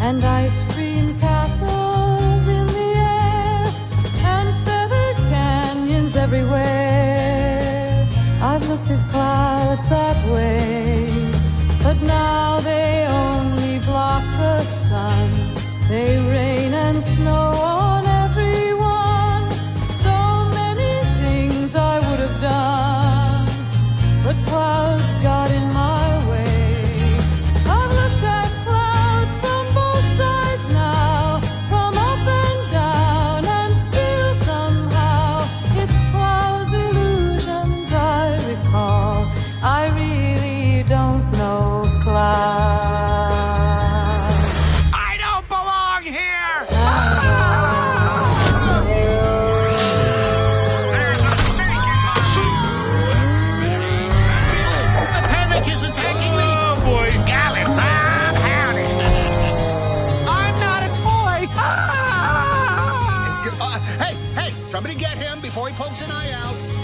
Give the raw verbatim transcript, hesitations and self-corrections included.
and ice cream castles in the air, and feathered canyons everywhere. I've looked at clouds that way, but now they only block the sun. They rain and snow on everyone. So many things I would have done, but clouds got in my way. I've looked at clouds from both sides now, from up and down, and still somehow it's clouds' illusions I recall. I really don't know clouds. I don't belong here! The panic is attacking me! Oh, boy. Gallons, I'm pounding. I'm not a toy! Uh, hey, hey, somebody get him before he pokes an eye out.